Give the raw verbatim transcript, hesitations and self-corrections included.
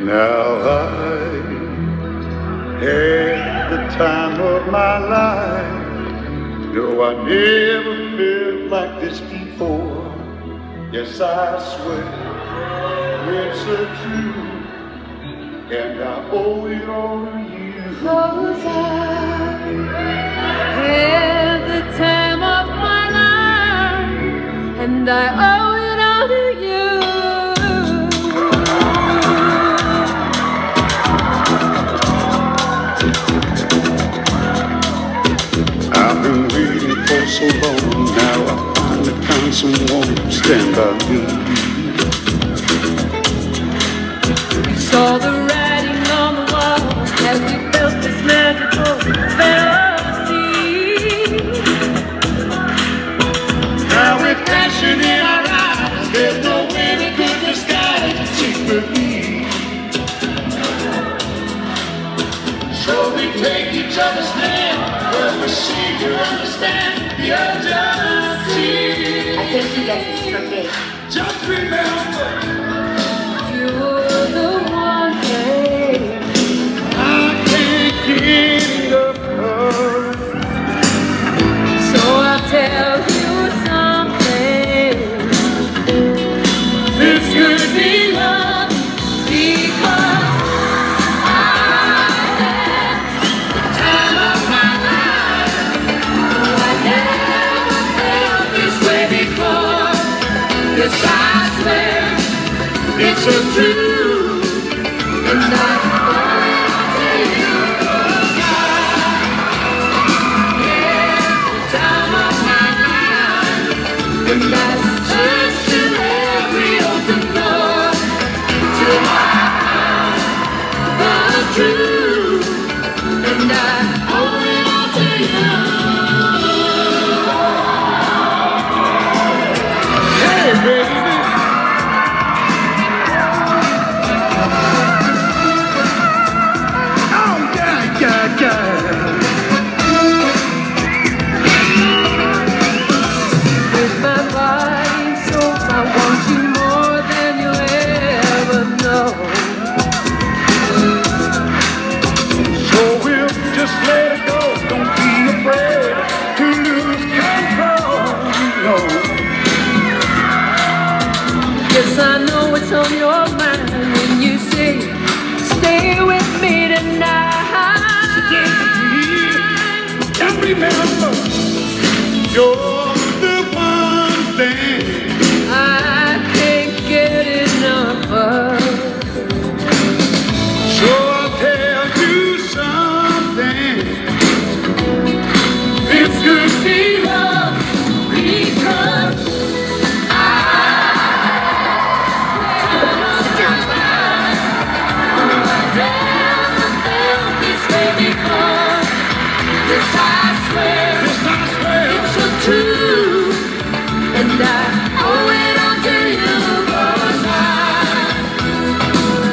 Now I had the time of my life. No, I never felt like this before. Yes, I swear it's a truth, and I owe it all to you. 'Cause I had the time of my life, and I owe it all to you. I've been waiting for so long, now I finally found someone to stand by me. We saw the writing on the wall as we felt this magical fantasy. Now with passion in our eyes, there's no way we could disguise secretly. So we take each other's hand, cause we seem to understand the urgency. I think he gets this from me. Just remember, You're the one thing I can't get enough of. So I'll tell you something. This could be love, Because I had the time of my life. I never felt this way before. Yes, I swear it's a truth, and I owe it to you. 'Cause I had the time of my life. And I searched to every open door till I found the truth, and I owe it all to you. hey baby. Oh yeah, yeah, yeah. With my body and soul, I want you more than you'll ever know. So we'll just let it go. Don't be afraid to lose control. No. Yes, I know what's on your mind when you say, stay with me tonight. And remember, you're the one thing